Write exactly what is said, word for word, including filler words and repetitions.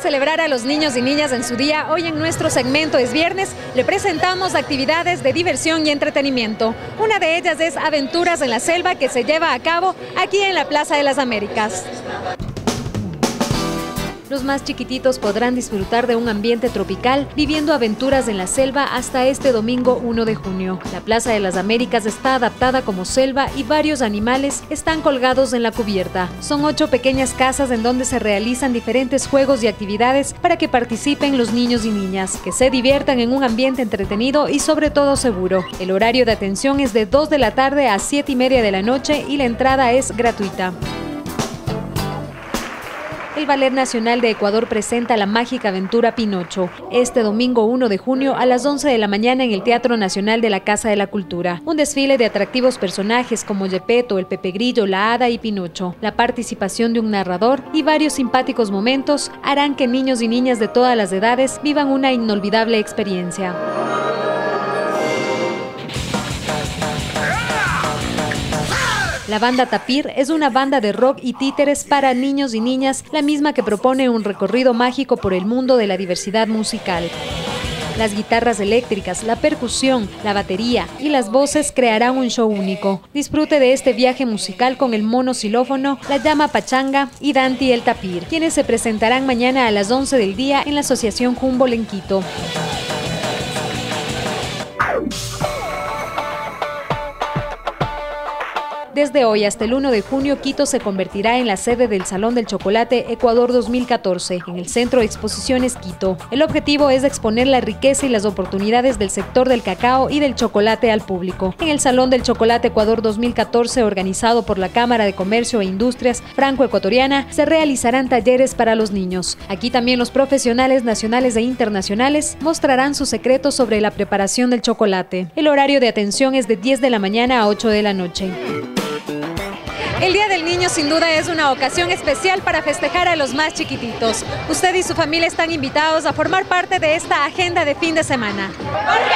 celebrar a los niños y niñas en su día, hoy en nuestro segmento Es Viernes le presentamos actividades de diversión y entretenimiento. Una de ellas es Aventuras en la Selva, que se lleva a cabo aquí en la Plaza de las Américas. Los más chiquititos podrán disfrutar de un ambiente tropical viviendo aventuras en la selva hasta este domingo uno de junio. La Plaza de las Américas está adaptada como selva y varios animales están colgados en la cubierta. Son ocho pequeñas casas en donde se realizan diferentes juegos y actividades para que participen los niños y niñas, que se diviertan en un ambiente entretenido y sobre todo seguro. El horario de atención es de dos de la tarde a siete y media de la noche y la entrada es gratuita. El Ballet Nacional de Ecuador presenta la mágica aventura Pinocho, este domingo uno de junio a las once de la mañana en el Teatro Nacional de la Casa de la Cultura. Un desfile de atractivos personajes como Gepetto, el Pepe Grillo, la Hada y Pinocho. La participación de un narrador y varios simpáticos momentos harán que niños y niñas de todas las edades vivan una inolvidable experiencia. La banda Tapir es una banda de rock y títeres para niños y niñas, la misma que propone un recorrido mágico por el mundo de la diversidad musical. Las guitarras eléctricas, la percusión, la batería y las voces crearán un show único. Disfrute de este viaje musical con el mono xilófono, la llama pachanga y Danti el Tapir, quienes se presentarán mañana a las once del día en la Asociación Humboldt en Quito. Desde hoy hasta el uno de junio, Quito se convertirá en la sede del Salón del Chocolate Ecuador dos mil catorce, en el Centro de Exposiciones Quito. El objetivo es exponer la riqueza y las oportunidades del sector del cacao y del chocolate al público. En el Salón del Chocolate Ecuador dos mil catorce, organizado por la Cámara de Comercio e Industrias Franco-Ecuatoriana, se realizarán talleres para los niños. Aquí también los profesionales nacionales e internacionales mostrarán sus secretos sobre la preparación del chocolate. El horario de atención es de diez de la mañana a ocho de la noche. El Día del Niño sin duda es una ocasión especial para festejar a los más chiquititos. Usted y su familia están invitados a formar parte de esta agenda de fin de semana.